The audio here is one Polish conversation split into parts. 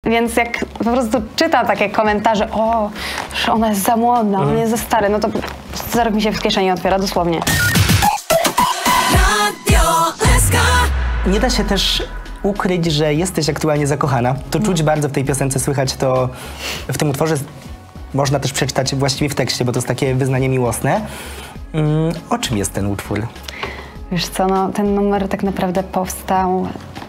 Więc jak po prostu czytam takie komentarze, o, że ona jest za młoda, on jest za stary, no to za rok mi się w kieszeni otwiera, dosłownie. Nie da się też ukryć, że jesteś aktualnie zakochana. To czuć bardzo w tej piosence, słychać to w tym utworze. Można też przeczytać właściwie w tekście, bo to jest takie wyznanie miłosne. O czym jest ten utwór? Wiesz co, no, ten numer tak naprawdę powstał,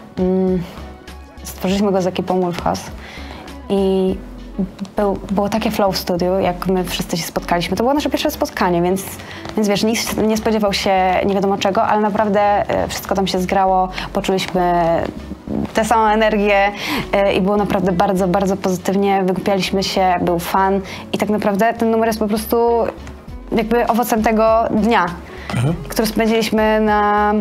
stworzyliśmy go z ekipą Wolfhouse i było takie flow w studiu, jak my wszyscy się spotkaliśmy. To było nasze pierwsze spotkanie, więc wiesz, nikt nie spodziewał się nie wiadomo czego, ale naprawdę wszystko tam się zgrało, poczuliśmy tę samą energię i było naprawdę bardzo, bardzo pozytywnie, wygłupialiśmy się, był fan i tak naprawdę ten numer jest po prostu jakby owocem tego dnia, który spędziliśmy na,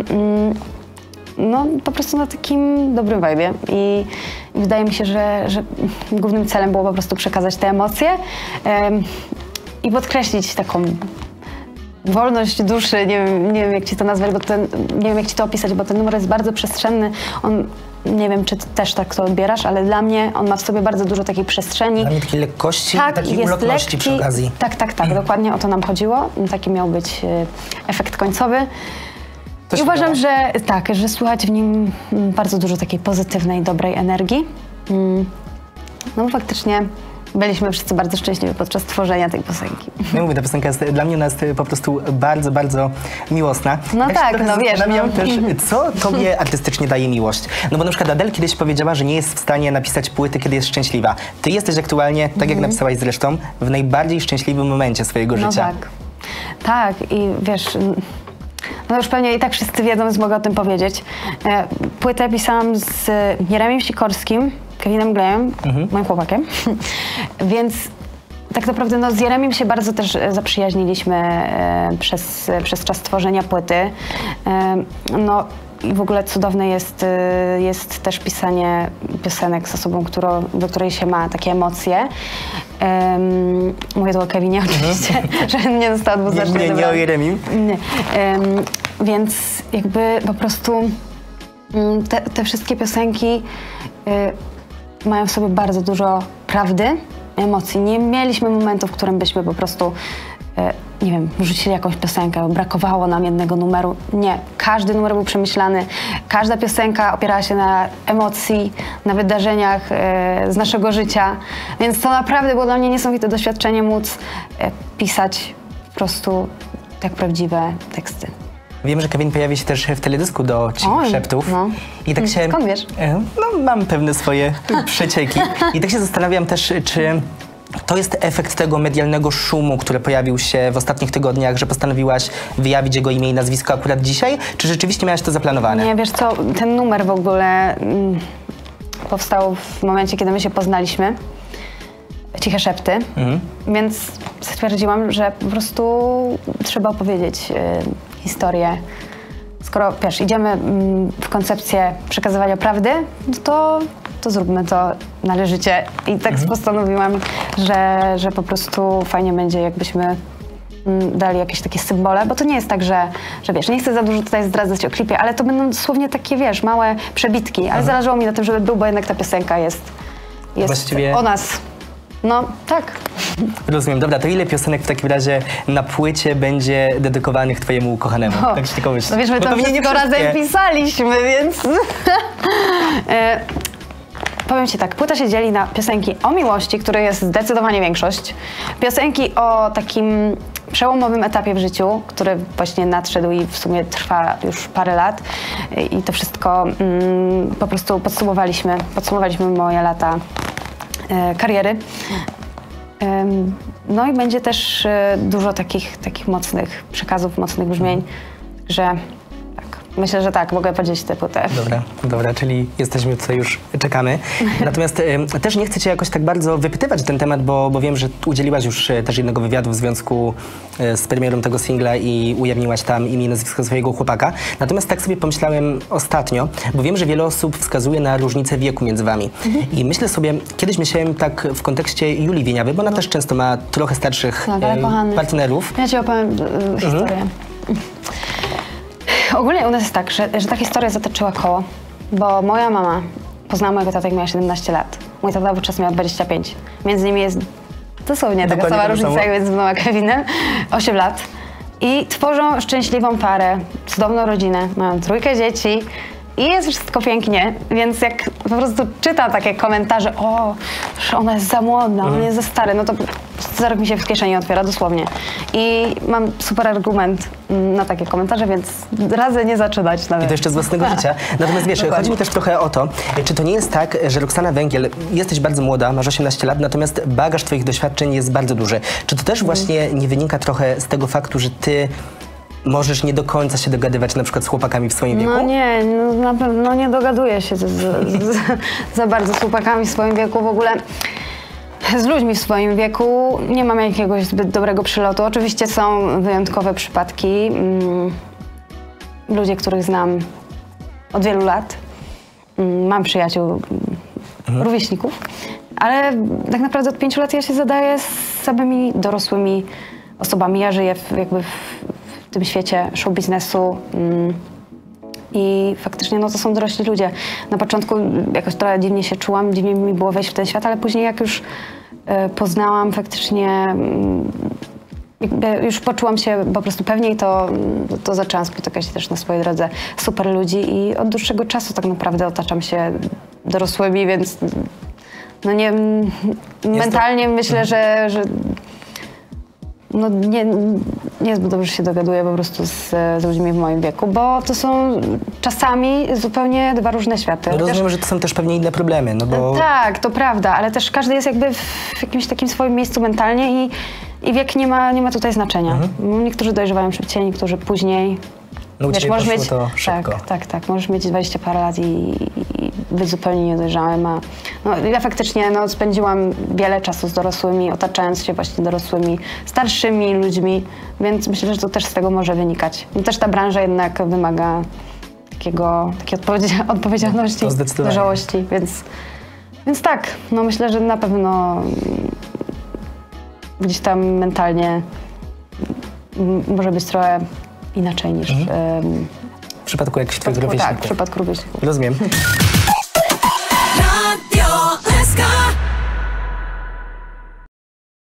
no po prostu na takim dobrym vibe'ie i wydaje mi się, że głównym celem było po prostu przekazać te emocje i podkreślić taką wolność duszy, nie wiem jak ci to nazwać, nie wiem jak ci to opisać, bo ten numer jest bardzo przestrzenny, on, nie wiem czy ty też tak to odbierasz, ale dla mnie on ma w sobie bardzo dużo takiej przestrzeni. Dla mnie takiej lekkości i takiej ulotności przy okazji. Tak, dokładnie o to nam chodziło, taki miał być efekt końcowy. I uważam, że tak, że słychać w nim bardzo dużo takiej pozytywnej, dobrej energii. No bo faktycznie byliśmy wszyscy bardzo szczęśliwi podczas tworzenia tej piosenki. Ja mówię, ta piosenka jest, dla mnie ona jest po prostu bardzo, bardzo miłosna. No ja tak, no wiesz. Też, co tobie artystycznie daje miłość? No bo na przykład Adele kiedyś powiedziała, że nie jest w stanie napisać płyty, kiedy jest szczęśliwa. Ty jesteś aktualnie, tak jak napisałaś zresztą, w najbardziej szczęśliwym momencie swojego życia. No tak i wiesz, no już pewnie i tak wszyscy wiedzą, więc mogę o tym powiedzieć. Płytę pisałam z Jeremiem Sikorskim, Kevinem Glejem, moim chłopakiem, więc tak naprawdę no, z Jeremiem się bardzo też zaprzyjaźniliśmy przez czas tworzenia płyty. No i w ogóle cudowne jest też pisanie piosenek z osobą, do której się ma takie emocje. Mówię tu o Kevinie oczywiście, że nie została dwuznacznie nie o Jeremim. Nie. Więc jakby po prostu te wszystkie piosenki mają w sobie bardzo dużo prawdy, emocji. Nie mieliśmy momentu, w którym byśmy po prostu, nie wiem, rzucili jakąś piosenkę, brakowało nam jednego numeru. Nie, każdy numer był przemyślany, każda piosenka opierała się na emocji, na wydarzeniach z naszego życia, więc to naprawdę było dla mnie niesamowite doświadczenie móc pisać po prostu tak prawdziwe teksty. Wiem, że Kevin pojawi się też w teledysku do Cichych Szeptów. No. I tak się... Skąd wiesz? No, mam pewne swoje przecieki. I tak się zastanawiam też, czy to jest efekt tego medialnego szumu, który pojawił się w ostatnich tygodniach, że postanowiłaś wyjawić jego imię i nazwisko akurat dzisiaj? Czy rzeczywiście miałaś to zaplanowane? Nie, wiesz co, ten numer w ogóle powstał w momencie, kiedy my się poznaliśmy. Ciche Szepty, więc stwierdziłam, że po prostu trzeba opowiedzieć historię. Skoro, wiesz, idziemy w koncepcję przekazywania prawdy, to zróbmy to należycie. I tak postanowiłam, że po prostu fajnie będzie, jakbyśmy dali jakieś takie symbole, bo to nie jest tak, że wiesz, nie chcę za dużo tutaj zdradzać o klipie, ale to będą dosłownie takie, wiesz, małe przebitki, ale zależało mi na tym, żeby był, bo jednak ta piosenka jest właściwie o nas. No, tak. Rozumiem. Dobra, to ile piosenek w takim razie na płycie będzie dedykowanych twojemu ukochanemu? Tak się tylko myślę. No wiesz, my to wszystko razem pisaliśmy, więc... Powiem ci tak, płyta się dzieli na piosenki o miłości, której jest zdecydowanie większość, piosenki o takim przełomowym etapie w życiu, który właśnie nadszedł i w sumie trwa już parę lat i to wszystko po prostu podsumowaliśmy moje lata kariery. No i będzie też dużo takich mocnych przekazów, mocnych brzmień, że myślę, że tak, mogę podzielić tę płytę. Dobra, czyli jesteśmy tutaj, już czekamy. Natomiast też nie chcę cię jakoś tak bardzo wypytywać ten temat, bo wiem, że udzieliłaś już też jednego wywiadu w związku z premierą tego singla i ujawniłaś tam imię i nazwisko swojego chłopaka. Natomiast tak sobie pomyślałem ostatnio, bo wiem, że wiele osób wskazuje na różnicę wieku między wami. I myślę sobie, kiedyś myślałem tak w kontekście Julii Wieniawy, bo ona też często ma trochę starszych partnerów. Ja ci opowiem historię. Ogólnie u nas jest tak, że ta historia zatoczyła koło, bo moja mama poznała mojego tatę, jak miała 17 lat. mój tata wówczas miał 25. Między nimi jest dosłownie taka Dokładnie sama tak różnica samo. jak między mną a Kevinem, 8 lat. I tworzą szczęśliwą parę, cudowną rodzinę, mają 3 dzieci i jest wszystko pięknie, więc jak po prostu czytam takie komentarze, o, że ona jest za młoda, on jest za stary, no to za rok mi się w kieszeni otwiera, dosłownie. I mam super argument na takie komentarze, więc radzę nie zaczynać nawet. I to jeszcze z własnego życia. Natomiast wiesz, Dokładnie. chodzi mi też trochę o to, czy to nie jest tak, że Roxana Węgiel, jesteś bardzo młoda, masz 18 lat, natomiast bagaż twoich doświadczeń jest bardzo duży. Czy to też właśnie nie wynika trochę z tego faktu, że ty możesz nie do końca się dogadywać na przykład z chłopakami w swoim wieku? No nie, no na pewno nie dogaduję się za bardzo z chłopakami w swoim wieku. W ogóle z ludźmi w swoim wieku nie mam jakiegoś zbyt dobrego przylotu. Oczywiście są wyjątkowe przypadki. Ludzie, których znam od wielu lat. Mam przyjaciół, rówieśników. Ale tak naprawdę od 5 lat ja się zadaję z samymi dorosłymi osobami. Ja żyję w tym świecie show biznesu. I faktycznie no to są dorośli ludzie. Na początku jakoś trochę dziwnie się czułam, dziwnie mi było wejść w ten świat, ale później jak już poznałam faktycznie, już poczułam się po prostu pewniej, to zaczęłam spotykać też na swojej drodze super ludzi i od dłuższego czasu tak naprawdę otaczam się dorosłymi, więc no nie, mentalnie myślę, że no nie zbyt dobrze się dogaduję po prostu z ludźmi w moim wieku, bo to są czasami zupełnie 2 różne światy. No rozumiem, że to są też pewnie inne problemy, no bo... Tak, to prawda, ale też każdy jest jakby w jakimś takim swoim miejscu mentalnie i wiek nie ma tutaj znaczenia. Niektórzy dojrzewają szybciej, niektórzy później. No u Wiesz, ciebie możesz poszło mieć, to szybko. tak, możesz mieć 20 parę lat i być zupełnie niedojrzałym. No, ja faktycznie spędziłam wiele czasu z dorosłymi, otaczając się właśnie dorosłymi, starszymi ludźmi, więc myślę, że to też z tego może wynikać. No, też ta branża jednak wymaga takiej odpowiedzialności, To zdecydowanie. dojrzałości, więc tak, no myślę, że na pewno gdzieś tam mentalnie może być trochę inaczej niż W przypadku jakichś twoich tak, rówieśników. w przypadku rówieśników. Rozumiem.